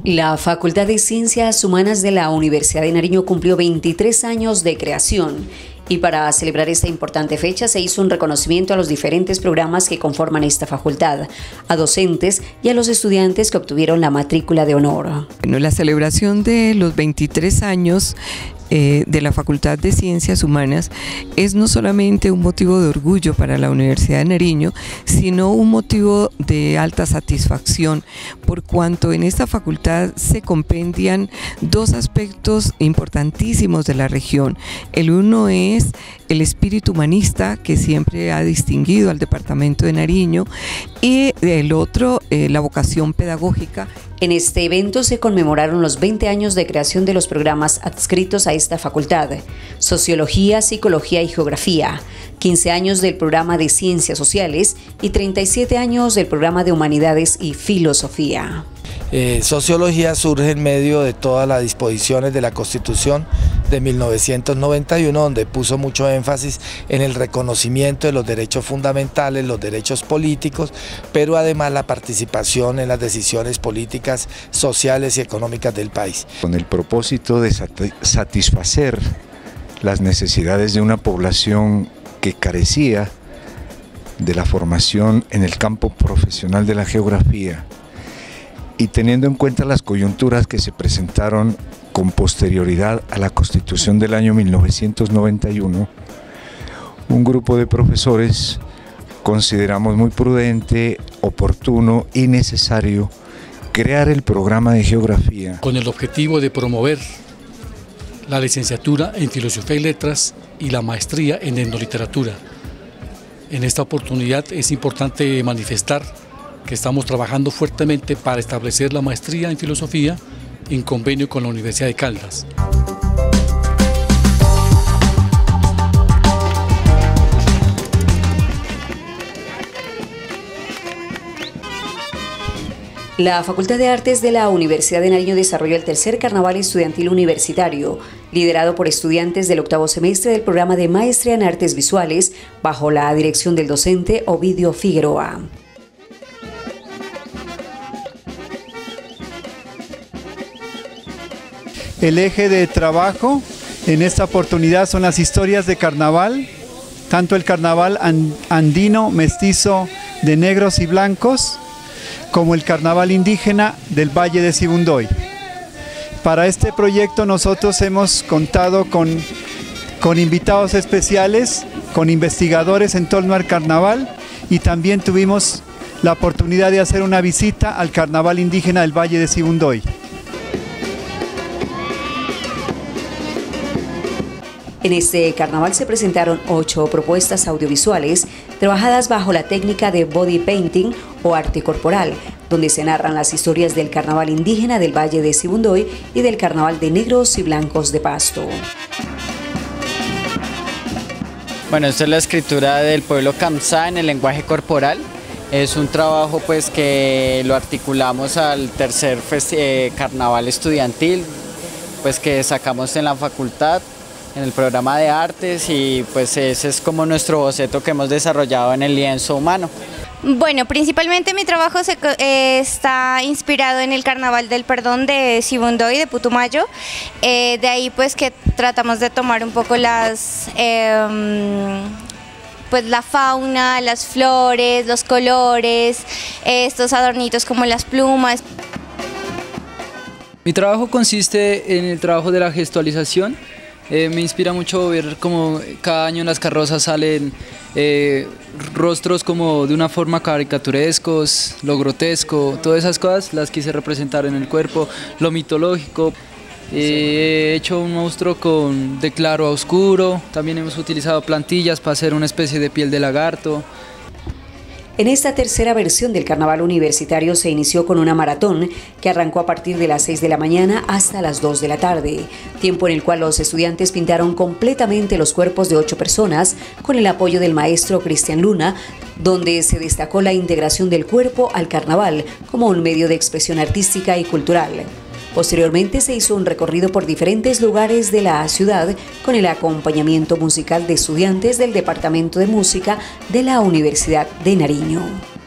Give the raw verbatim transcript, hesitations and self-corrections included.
La Facultad de Ciencias Humanas de la Universidad de Nariño cumplió veintitrés años de creación y para celebrar esta importante fecha se hizo un reconocimiento a los diferentes programas que conforman esta facultad, a docentes y a los estudiantes que obtuvieron la matrícula de honor. Bueno, la celebración de los veintitrés años Eh, de la Facultad de Ciencias Humanas es no solamente un motivo de orgullo para la Universidad de Nariño, sino un motivo de alta satisfacción, por cuanto en esta facultad se compendian dos aspectos importantísimos de la región. El uno es el espíritu humanista que siempre ha distinguido al departamento de Nariño, y el otro, eh, la vocación pedagógica. En este evento se conmemoraron los veinte años de creación de los programas adscritos a esta facultad: Sociología, Psicología y Geografía, quince años del programa de Ciencias Sociales y treinta y siete años del programa de Humanidades y Filosofía. Eh, sociología surge en medio de todas las disposiciones de la Constitución de mil novecientos noventa y uno, donde puso mucho énfasis en el reconocimiento de los derechos fundamentales, los derechos políticos, pero además la participación en las decisiones políticas, sociales y económicas del país. Con el propósito de satisfacer las necesidades de una población que carecía de la formación en el campo profesional de la geografía, y teniendo en cuenta las coyunturas que se presentaron con posterioridad a la Constitución del año mil novecientos noventa y uno, un grupo de profesores consideramos muy prudente, oportuno y necesario crear el programa de geografía. Con el objetivo de promover la licenciatura en Filosofía y Letras y la maestría en Etnoliteratura. En esta oportunidad es importante manifestar que estamos trabajando fuertemente para establecer la maestría en filosofía en convenio con la Universidad de Caldas. La Facultad de Artes de la Universidad de Nariño desarrolló el tercer Carnaval Estudiantil Universitario, liderado por estudiantes del octavo semestre del programa de Maestría en Artes Visuales, bajo la dirección del docente Ovidio Figueroa. El eje de trabajo en esta oportunidad son las historias de carnaval, tanto el carnaval andino, mestizo de negros y blancos, como el carnaval indígena del Valle de Sibundoy. Para este proyecto nosotros hemos contado con, con invitados especiales, con investigadores en torno al carnaval, y también tuvimos la oportunidad de hacer una visita al carnaval indígena del Valle de Sibundoy. En este carnaval se presentaron ocho propuestas audiovisuales trabajadas bajo la técnica de body painting o arte corporal, donde se narran las historias del carnaval indígena del Valle de Sibundoy y del carnaval de negros y blancos de Pasto. Bueno, esta es la escritura del pueblo Kamsá en el lenguaje corporal. Es un trabajo pues que lo articulamos al tercer eh, carnaval estudiantil, pues que sacamos en la facultad, en el programa de artes, y pues ese es como nuestro boceto que hemos desarrollado en el lienzo humano. Bueno, principalmente mi trabajo se, eh, está inspirado en el Carnaval del Perdón de Sibundoy, de Putumayo. Eh, de ahí pues que tratamos de tomar un poco las, eh, pues la fauna, las flores, los colores, eh, estos adornitos como las plumas. Mi trabajo consiste en el trabajo de la gestualización. Eh, me inspira mucho ver cómo cada año en las carrozas salen eh, rostros como de una forma caricaturescos, lo grotesco, todas esas cosas las quise representar en el cuerpo, lo mitológico. Eh, he hecho un monstruo con, de claro a oscuro, también hemos utilizado plantillas para hacer una especie de piel de lagarto. En esta tercera versión del Carnaval Universitario se inició con una maratón que arrancó a partir de las seis de la mañana hasta las dos de la tarde, tiempo en el cual los estudiantes pintaron completamente los cuerpos de ocho personas con el apoyo del maestro Cristian Luna, donde se destacó la integración del cuerpo al carnaval como un medio de expresión artística y cultural. Posteriormente se hizo un recorrido por diferentes lugares de la ciudad con el acompañamiento musical de estudiantes del Departamento de Música de la Universidad de Nariño.